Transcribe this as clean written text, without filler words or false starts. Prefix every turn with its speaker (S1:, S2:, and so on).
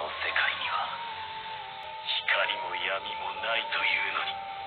S1: 世界には光も闇もないというのに。